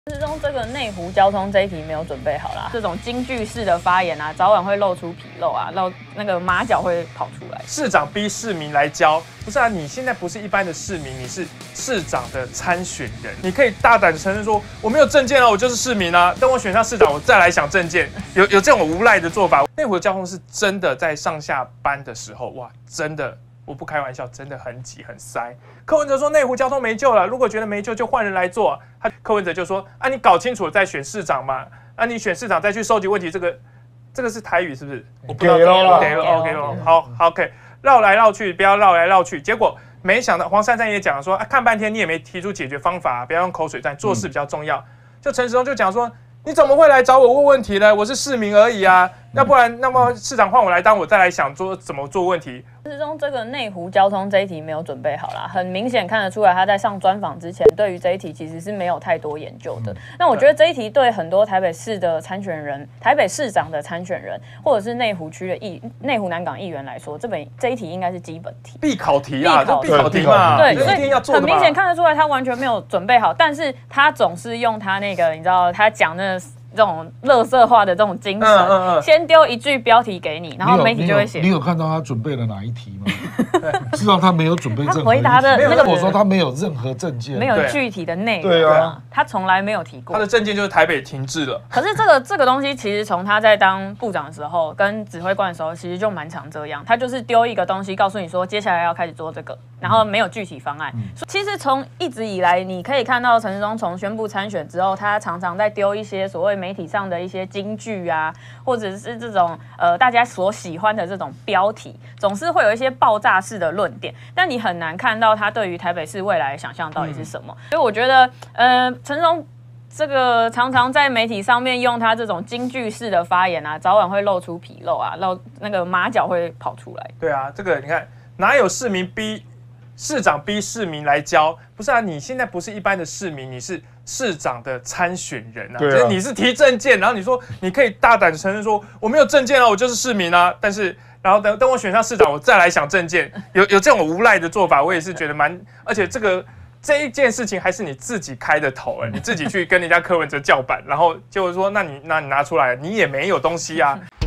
之中这个内湖交通这一题没有准备好啦，这种京剧式的发言啊，早晚会露出纰漏啊，那个马脚会跑出来。 市长逼市民来交，不是啊？你现在不是一般的市民，你是市长的参选人，你可以大胆承认说我没有证件啊，我就是市民啊。等我选上市长，我再来想证件。有这种无赖的做法。内湖的交通是真的在上下班的时候，哇，真的。我不开玩笑，真的很挤很塞。柯文哲说内湖交通没救了，如果觉得没救就换人来做。柯文哲就说啊，你搞清楚了再选市长嘛，啊，你选市长再去收集问题，这个是台语是不是？我不知道。给了，好 ，OK， 绕来绕去，不要绕来绕去。结果没想到黄珊珊也讲说啊，看半天你也没提出解决方法，不要用口水战，做事比较重要。就陈时中就讲说。你怎么会来找我问问题呢？我是市民而已啊，要不然那么市长换我来当，我再来想怎么做问题。 之中这个内湖交通这一题没有准备好啦，很明显看得出来他在上专访之前，对于这一题其实是没有太多研究的。那我觉得这一题对很多台北市的参选人、台北市长的参选人，或者是内湖区的内湖南港议员来说，这一题应该是基本题、 必考题啊，必考题嘛， 对，所以一定要做的嘛。 很明显看得出来他完全没有准备好，但是他总是用他那个，你知道他讲那这种垃圾化的这种精神，先丢一句标题给你，然后媒体就会写。 你有看到他准备了哪一题吗？知道他没有准备任何。 他回答的那个， 我说他没有任何证件， 没有具体的内容， 对啊， 他从来没有提过。 他的证件就是台北停滞了。 可是这个东西，其实从他在当部长的时候，跟指挥官的时候，其实就蛮常这样。他就是丢一个东西，告诉你说接下来要开始做这个，然后没有具体方案。其实从一直以来，你可以看到陈时中从宣布参选之后，他常常在丢一些所谓媒体上的一些金句啊，或者是这种大家所喜欢的这种标题，总是会有一些爆炸式的论点，但你很难看到他对于台北市未来的想象到底是什么。所以我觉得，陈时中这个常常在媒体上面用他这种京剧式的发言啊，早晚会露出纰漏啊，那个马脚会跑出来。 对啊，这个你看哪有市长逼市民来交？不是啊，你现在不是一般的市民，你是市长的参选人啊，就是你是提证件，然后你说你可以大胆承认说我没有证件啊，我就是市民啊，但是然后等我选上市长，我再来想证件。有这种无赖的做法，我也是觉得而且这一件事情还是你自己开的头，你自己去跟人家柯文哲叫板，然后结果说那你拿出来，你也没有东西啊。